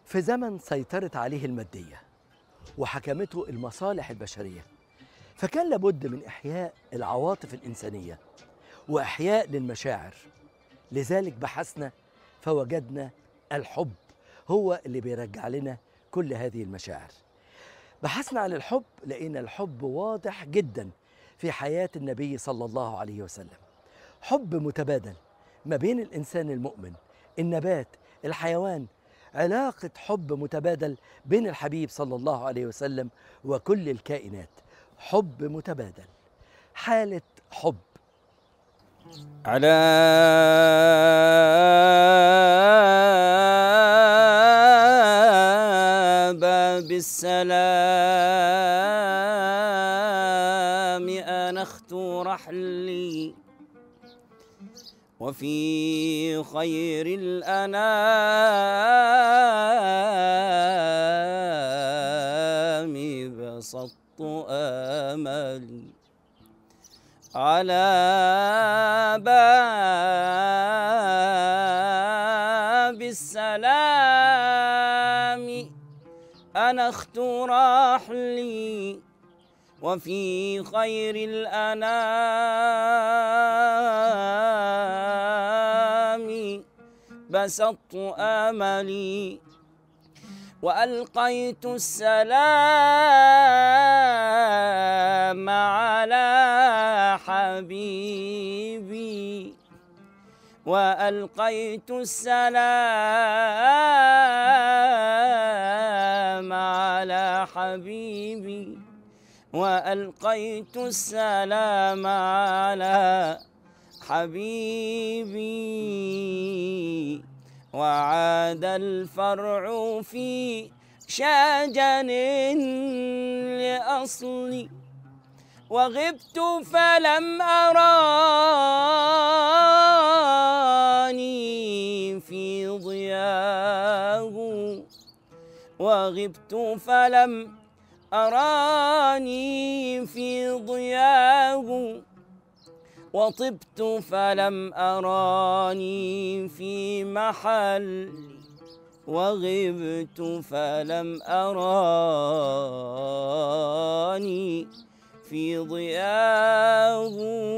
في زمن سيطرت عليه المادية وحكمته المصالح البشرية، فكان لابد من إحياء العواطف الإنسانية وإحياء للمشاعر. لذلك بحثنا فوجدنا الحب هو اللي بيرجع لنا كل هذه المشاعر. بحثنا عن الحب، لقينا الحب واضح جدا في حياة النبي صلى الله عليه وسلم. حب متبادل ما بين الإنسان المؤمن، النبات، الحيوان، علاقة حب متبادل بين الحبيب صلى الله عليه وسلم وكل الكائنات. حب متبادل، حالة حب. على باب السلام أنخت رحلي، وفي خير الأنام بسطت آملي. على باب السلام أنخت رحلي، وفي خير الأنام بسطت آملي. وألقيت السلام على حبيبي، وألقيت السلام على حبيبي، وألقيت السلام على حبيبي. وعاد الفرع في شجن لأصلي، وغبت فلم أراني في ضياه، وغبت فلم أراني في ضياه، وطبت فلم أراني في محل، وغبت فلم أراني في ضياه،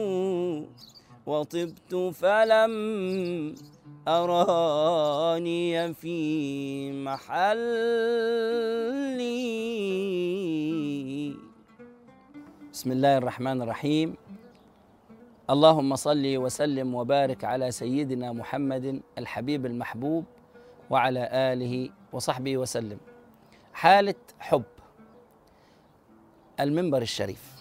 وطبت فلم أراني في محلي. بسم الله الرحمن الرحيم. اللهم صل وسلم وبارك على سيدنا محمد الحبيب المحبوب وعلى آله وصحبه وسلم. حالة حب المنبر الشريف.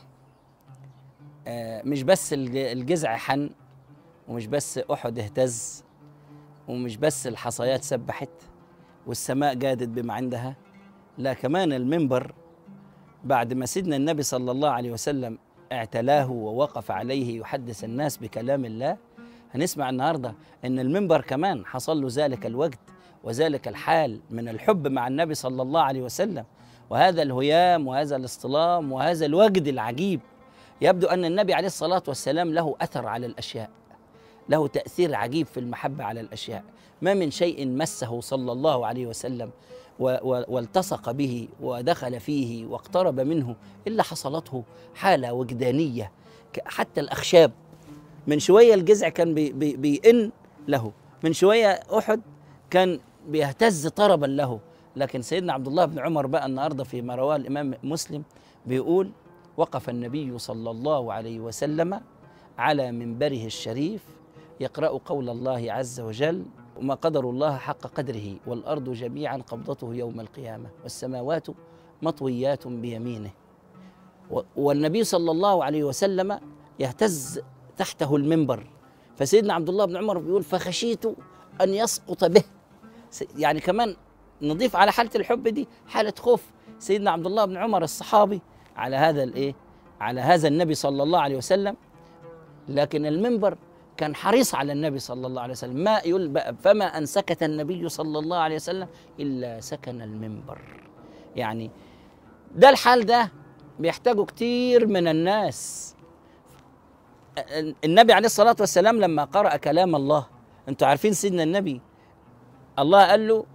مش بس الجذع حن، ومش بس أحد اهتز، ومش بس الحصيات سبحت والسماء جادت بما عندها، لا، كمان المنبر بعد ما سيدنا النبي صلى الله عليه وسلم اعتلاه ووقف عليه يحدث الناس بكلام الله. هنسمع النهاردة أن المنبر كمان حصل له ذلك الوقت وذلك الحال من الحب مع النبي صلى الله عليه وسلم، وهذا الهيام وهذا الاصطلام وهذا الوجد العجيب. يبدو أن النبي عليه الصلاة والسلام له أثر على الأشياء، له تأثير عجيب في المحبة على الأشياء. ما من شيء مسه صلى الله عليه وسلم والتصق به ودخل فيه واقترب منه إلا حصلته حالة وجدانية. حتى الأخشاب، من شوية الجذع كان بيئن له، من شوية أحد كان بيهتز طربا له. لكن سيدنا عبد الله بن عمر بقى النهاردة فيما رواه الإمام مسلم بيقول: وقف النبي صلى الله عليه وسلم على منبره الشريف يقرأ قول الله عز وجل: وما قدر الله حق قدره، والأرض جميعا قبضته يوم القيامة، والسماوات مطويات بيمينه. والنبي صلى الله عليه وسلم يهتز تحته المنبر. فسيدنا عبد الله بن عمر بيقول: فخشيت أن يسقط به. يعني كمان نضيف على حالة الحب دي حالة خوف سيدنا عبد الله بن عمر الصحابي على هذا على هذا النبي صلى الله عليه وسلم. لكن المنبر كان حريص على النبي صلى الله عليه وسلم، ما يقول فما أن سكت النبي صلى الله عليه وسلم إلا سكن المنبر. يعني ده الحال ده بيحتاجه كتير من الناس. النبي عليه الصلاة والسلام لما قرأ كلام الله، انتوا عارفين سيدنا النبي الله قال له: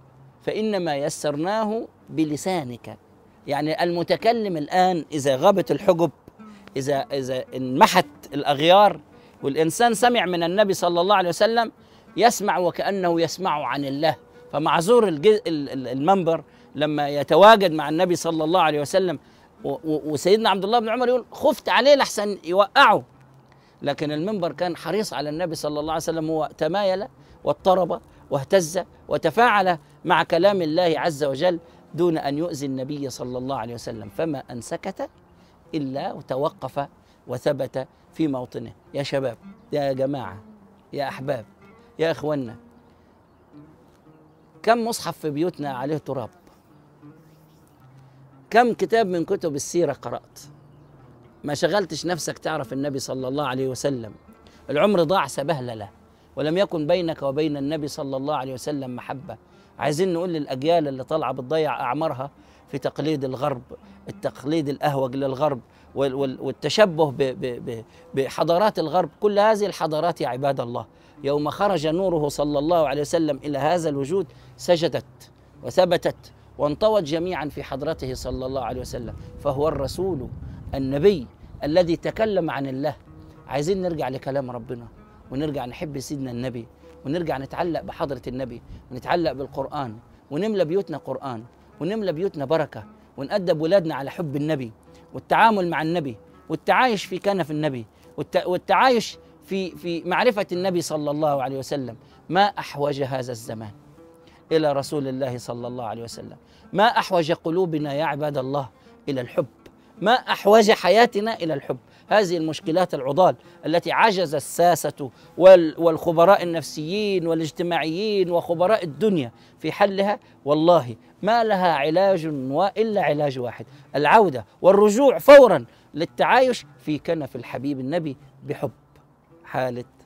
فإنما يسرناه بلسانك. يعني المتكلم الآن إذا غابت الحجب، إذا انمحت الأغيار والإنسان سمع من النبي صلى الله عليه وسلم، يسمع وكأنه يسمع عن الله. فمعذور المنبر لما يتواجد مع النبي صلى الله عليه وسلم، وسيدنا عبد الله بن عمر يقول خفت عليه لحسن يوقعه، لكن المنبر كان حريص على النبي صلى الله عليه وسلم. هو تمايل واضطرب واهتز وتفاعل مع كلام الله عز وجل دون أن يؤذي النبي صلى الله عليه وسلم، فما أن سكت إلا وتوقف وثبت في موطنه. يا شباب، يا جماعة، يا أحباب، يا إخوانا، كم مصحف في بيوتنا عليه تراب؟ كم كتاب من كتب السيرة قرأت؟ ما شغلتش نفسك تعرف النبي صلى الله عليه وسلم. العمر ضاع سبهلله، ولم يكن بينك وبين النبي صلى الله عليه وسلم محبة. عايزين نقول للأجيال اللي طالعة بتضيع أعمارها في تقليد الغرب، التقليد الأهوج للغرب والتشبه بحضارات الغرب. كل هذه الحضارات يا عباد الله يوم خرج نوره صلى الله عليه وسلم إلى هذا الوجود سجدت وثبتت وانطوت جميعا في حضرته صلى الله عليه وسلم، فهو الرسول النبي الذي تكلم عن الله. عايزين نرجع لكلام ربنا، ونرجع نحب سيدنا النبي، ونرجع نتعلق بحضرة النبي، ونتعلق بالقرآن، ونملى بيوتنا قرآن، ونملى بيوتنا بركة، ونأدب ولادنا على حب النبي والتعامل مع النبي والتعايش في كنف النبي والتعايش في معرفة النبي صلى الله عليه وسلم. ما أحوج هذا الزمان إلى رسول الله صلى الله عليه وسلم، ما أحوج قلوبنا يا عباد الله إلى الحب، ما أحوج حياتنا إلى الحب. هذه المشكلات العضال التي عجز الساسة والخبراء النفسيين والاجتماعيين وخبراء الدنيا في حلها، والله ما لها علاج إلا علاج واحد: العودة والرجوع فورا للتعايش في كنف الحبيب النبي بحب. حالة